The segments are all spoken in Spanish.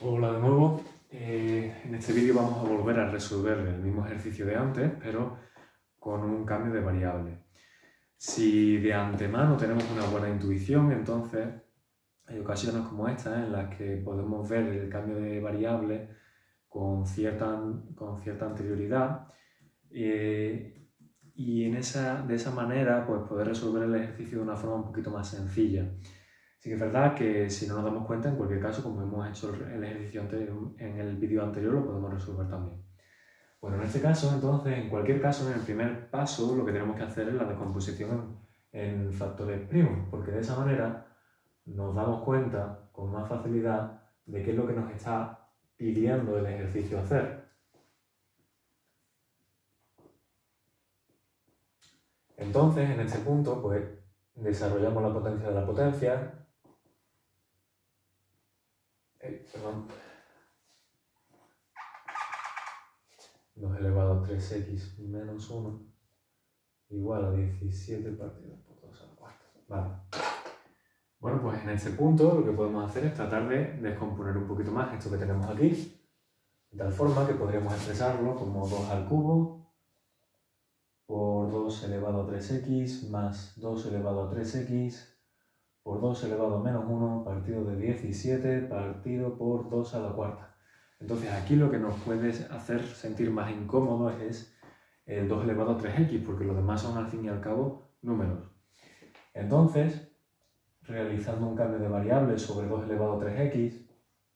Hola de nuevo. En este vídeo vamos a volver a resolver el mismo ejercicio de antes, pero con un cambio de variable. Si de antemano tenemos una buena intuición, entonces hay ocasiones como esta en las que podemos ver el cambio de variable con cierta anterioridad y de esa manera pues, poder resolver el ejercicio de una forma un poquito más sencilla. Sí que es verdad que si no nos damos cuenta, en cualquier caso, como hemos hecho el ejercicio en el vídeo anterior, lo podemos resolver también. Bueno, en este caso, entonces, en cualquier caso, en el primer paso, lo que tenemos que hacer es la descomposición en factores primos, porque de esa manera nos damos cuenta con más facilidad de qué es lo que nos está pidiendo el ejercicio hacer. Entonces, en este punto, pues, desarrollamos la potencia de la potencia. 2 elevado a 3x menos 1 igual a 17 partido por 2 a la cuarta. Vale. Bueno, pues en este punto lo que podemos hacer es tratar de descomponer un poquito más esto que tenemos aquí, de tal forma que podríamos expresarlo como 2 al cubo por 2 elevado a 3x más 2 elevado a 3x por 2 elevado a menos 1 partido de 17 partido por 2 a la cuarta. Entonces aquí lo que nos puede hacer sentir más incómodos es el 2 elevado a 3x, porque los demás son al fin y al cabo números. Entonces, realizando un cambio de variable sobre 2 elevado a 3x,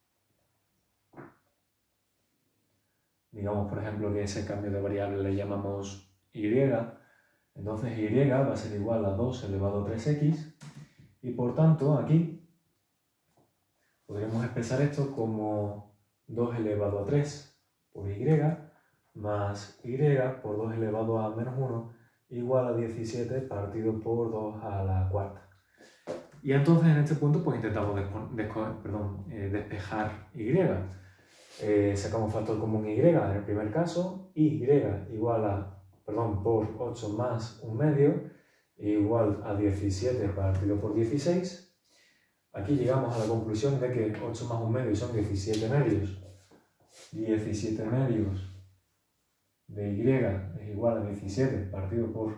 digamos por ejemplo que ese cambio de variable le llamamos y, entonces y va a ser igual a 2 elevado a 3x, y por tanto aquí podríamos expresar esto como 2 elevado a 3 por y más y por 2 elevado a menos 1 igual a 17 partido por 2 a la cuarta. Y entonces en este punto pues intentamos despejar y. Sacamos factor común y en el primer caso, y igual a, por 8 más 1 medio igual a 17 partido por 16. Aquí llegamos a la conclusión de que 8 más 1 medio son 17 medios. 17 medios de y es igual a 17 partido por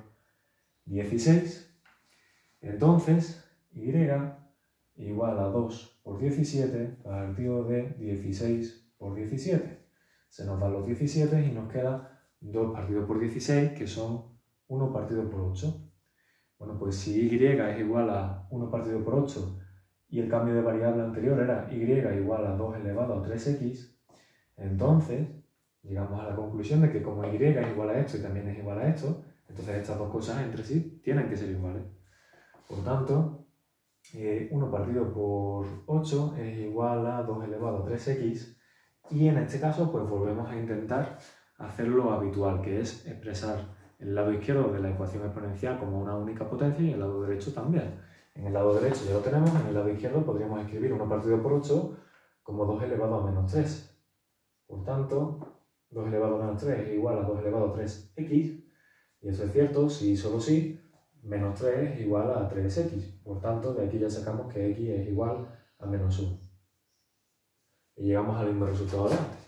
16. Entonces, y igual a 2 por 17 partido de 16 por 17. Se nos dan los 17 y nos queda 2 partido por 16, que son 1 partido por 8. Bueno, pues si y es igual a 1 partido por 8 y el cambio de variable anterior era y igual a 2 elevado a 3x, entonces llegamos a la conclusión de que como y es igual a esto y también es igual a esto, entonces estas dos cosas entre sí tienen que ser iguales. Por tanto, 1 partido por 8 es igual a 2 elevado a 3x, y en este caso pues volvemos a intentar hacer lo habitual, que es expresar el lado izquierdo de la ecuación exponencial como una única potencia y el lado derecho también. En el lado derecho ya lo tenemos, en el lado izquierdo podríamos escribir 1 partido por 8 como 2 elevado a menos 3. Por tanto, 2 elevado a menos 3 es igual a 2 elevado a 3x, y eso es cierto si y solo si menos 3 es igual a 3x. Por tanto, de aquí ya sacamos que x es igual a menos 1. Y llegamos al mismo resultado de antes.